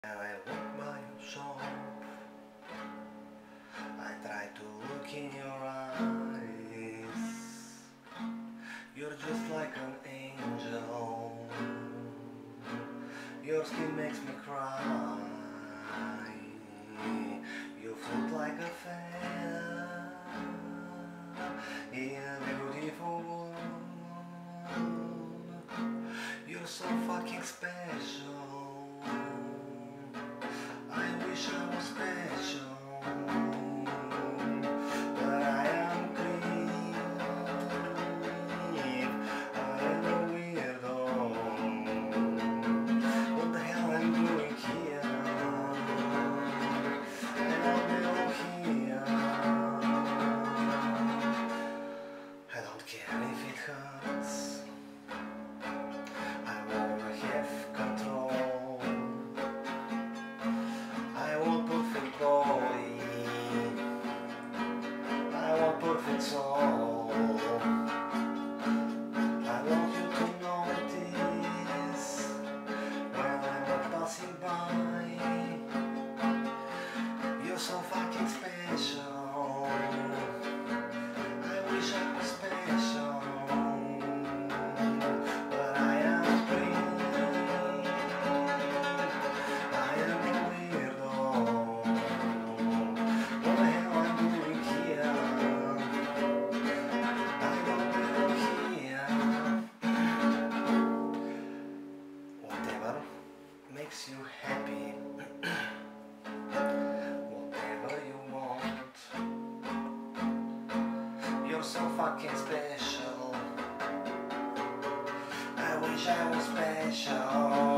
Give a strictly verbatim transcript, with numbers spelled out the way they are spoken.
I walk by your shop, I try to look in your eyes. You're just like an angel, your skin makes me cry. You float like a feather in a beautiful world. You're so fucking special, I wish I was special, but I am clean. I am a weirdo. What the hell I'm doing here? I don't belong here. I don't care if it hurts, I wanna have control. I want perfect body, I want perfect soul. I want you to notice when I'm not passing by. You're so fucking special, I wish I was special, but I am free. I am a weirdo. What the hell am I doing here? I don't belong here. Whatever makes you happy, whatever you want. You're so fucking special, I wish I was special.